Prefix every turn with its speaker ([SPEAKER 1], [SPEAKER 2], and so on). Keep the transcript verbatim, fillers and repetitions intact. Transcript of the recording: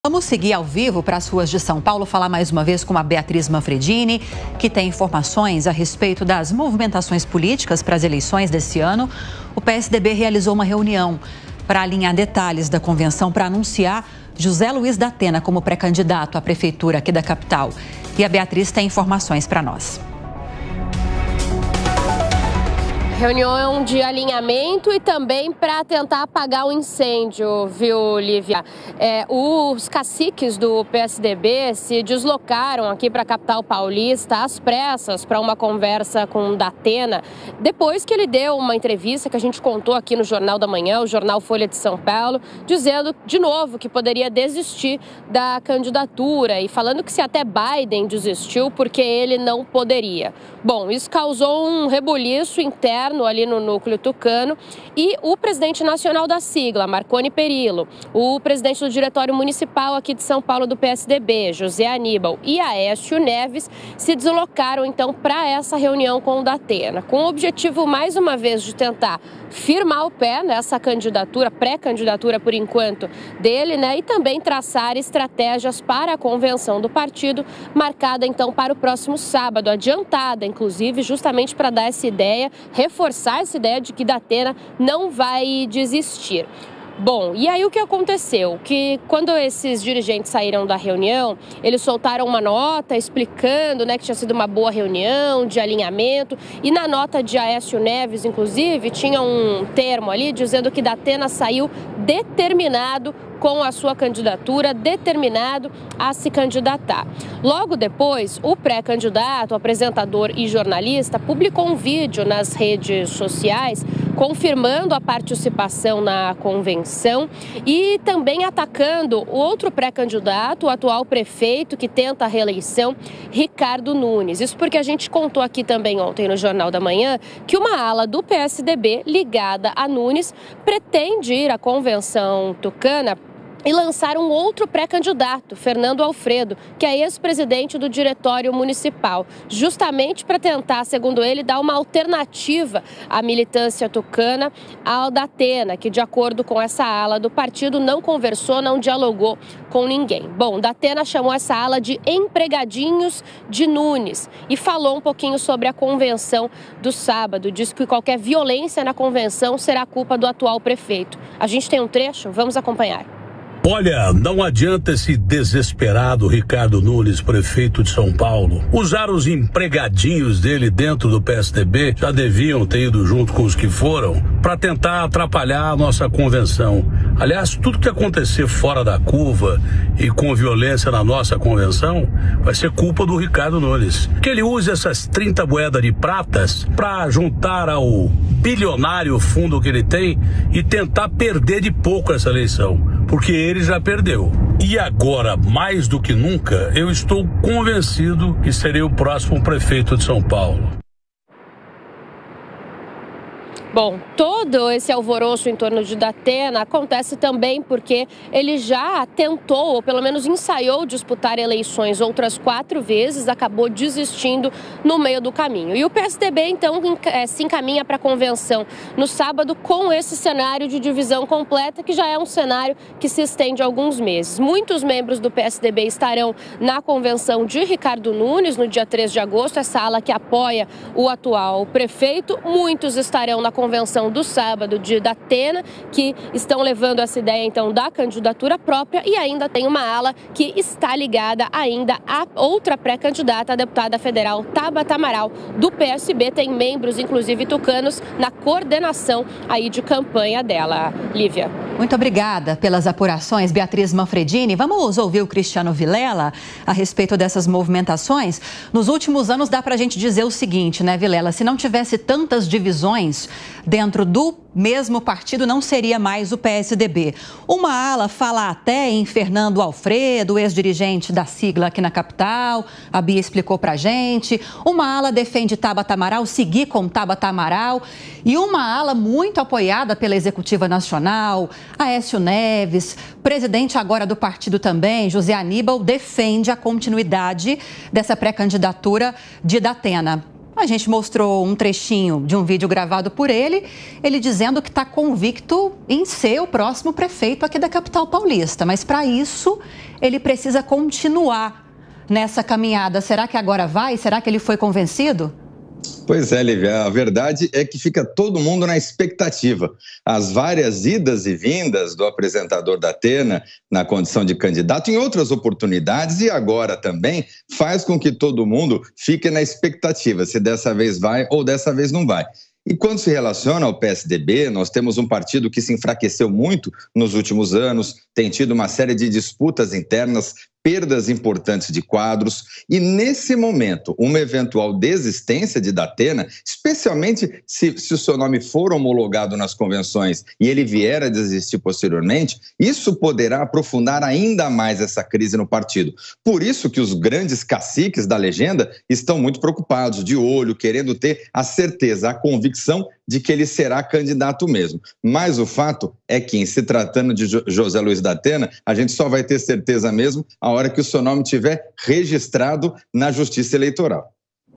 [SPEAKER 1] Vamos seguir ao vivo para as ruas de São Paulo, falar mais uma vez com a Beatriz Manfredini, que tem informações a respeito das movimentações políticas para as eleições desse ano. O P S D B realizou uma reunião para alinhar detalhes da convenção para anunciar José Luiz da Atena como pré-candidato à prefeitura aqui da capital. E a Beatriz tem informações para nós.
[SPEAKER 2] Reunião de alinhamento e também para tentar apagar o incêndio, viu, Lívia? É, os caciques do P S D B se deslocaram aqui para a capital paulista às pressas para uma conversa com o da Atena, depois que ele deu uma entrevista que a gente contou aqui no Jornal da Manhã, o jornal Folha de São Paulo, dizendo de novo que poderia desistir da candidatura e falando que se até Biden desistiu porque ele não poderia. Bom, isso causou um rebuliço interno ali no núcleo tucano e o presidente nacional da sigla, Marconi Perillo, o presidente do diretório municipal aqui de São Paulo do P S D B, José Aníbal, e Aécio Neves se deslocaram então para essa reunião com o da Atena, com o objetivo mais uma vez de tentar firmar o pé nessa candidatura, pré-candidatura por enquanto dele, né, e também traçar estratégias para a convenção do partido, marcada então para o próximo sábado, adiantada inclusive justamente para dar essa ideia, reforçar essa ideia de que da Atena não vai desistir. Bom, e aí o que aconteceu? Que quando esses dirigentes saíram da reunião, eles soltaram uma nota explicando, né, que tinha sido uma boa reunião de alinhamento, e na nota de Aécio Neves, inclusive, tinha um termo ali dizendo que da Atena saiu determinado com a sua candidatura, determinado a se candidatar. Logo depois, o pré-candidato, apresentador e jornalista publicou um vídeo nas redes sociais confirmando a participação na convenção e também atacando o outro pré-candidato, o atual prefeito que tenta a reeleição, Ricardo Nunes. Isso porque a gente contou aqui também ontem no Jornal da Manhã que uma ala do P S D B ligada a Nunes pretende ir à convenção tucana e lançar um outro pré-candidato, Fernando Alfredo, que é ex-presidente do Diretório Municipal, justamente para tentar, segundo ele, dar uma alternativa à militância tucana ao da Atena, que, de acordo com essa ala do partido, não conversou, não dialogou com ninguém. Bom, da Atena chamou essa ala de empregadinhos de Nunes e falou um pouquinho sobre a convenção do sábado. Disse que qualquer violência na convenção será culpa do atual prefeito. A gente tem um trecho, vamos acompanhar.
[SPEAKER 3] Olha, não adianta esse desesperado Ricardo Nunes, prefeito de São Paulo, usar os empregadinhos dele dentro do P S D B, já deviam ter ido junto com os que foram, para tentar atrapalhar a nossa convenção. Aliás, tudo que acontecer fora da curva e com violência na nossa convenção vai ser culpa do Ricardo Nunes. Que ele use essas trinta moedas de pratas para juntar ao bilionário fundo que ele tem e tentar perder de pouco essa eleição. Porque ele já perdeu. E agora, mais do que nunca, eu estou convencido que serei o próximo prefeito de São Paulo.
[SPEAKER 2] Bom, todo esse alvoroço em torno de da Atena acontece também porque ele já tentou, ou pelo menos ensaiou, disputar eleições outras quatro vezes, acabou desistindo no meio do caminho. E o P S D B, então, se encaminha para a convenção no sábado com esse cenário de divisão completa, que já é um cenário que se estende há alguns meses. Muitos membros do P S D B estarão na convenção de Ricardo Nunes no dia três de agosto, essa ala que apoia o atual prefeito. Muitos estarão na convenção do sábado de da Atena, que estão levando essa ideia então da candidatura própria, e ainda tem uma ala que está ligada ainda a outra pré-candidata, a deputada federal Tabata Amaral do P S B, tem membros inclusive tucanos na coordenação aí de campanha dela. Lívia.
[SPEAKER 1] Muito obrigada pelas apurações, Beatriz Manfredini. Vamos ouvir o Cristiano Vilela a respeito dessas movimentações. Nos últimos anos dá para a gente dizer o seguinte, né, Vilela? Se não tivesse tantas divisões dentro do mesmo partido, não seria mais o P S D B. Uma ala fala até em Fernando Alfredo, ex-dirigente da sigla aqui na capital, a Bia explicou pra gente. Uma ala defende Tabata Amaral, seguir com Tabata Amaral. E uma ala muito apoiada pela Executiva Nacional, Aécio Neves, presidente agora do partido também, José Aníbal, defende a continuidade dessa pré-candidatura de da Atena. A gente mostrou um trechinho de um vídeo gravado por ele, ele dizendo que está convicto em ser o próximo prefeito aqui da capital paulista. Mas para isso, ele precisa continuar nessa caminhada. Será que agora vai? Será que ele foi convencido?
[SPEAKER 4] Pois é, Lívia, a verdade é que fica todo mundo na expectativa. As várias idas e vindas do apresentador da Atena na condição de candidato em outras oportunidades e agora também faz com que todo mundo fique na expectativa se dessa vez vai ou dessa vez não vai. E quando se relaciona ao P S D B, nós temos um partido que se enfraqueceu muito nos últimos anos, tem tido uma série de disputas internas, perdas importantes de quadros, e nesse momento, uma eventual desistência de Datena, especialmente se, se o seu nome for homologado nas convenções e ele vier a desistir posteriormente, isso poderá aprofundar ainda mais essa crise no partido. Por isso que os grandes caciques da legenda estão muito preocupados, de olho, querendo ter a certeza, a convicção de que ele será candidato mesmo. Mas o fato é que, em se tratando de José Luiz Datena, a gente só vai ter certeza mesmo a hora que o seu nome estiver registrado na Justiça Eleitoral.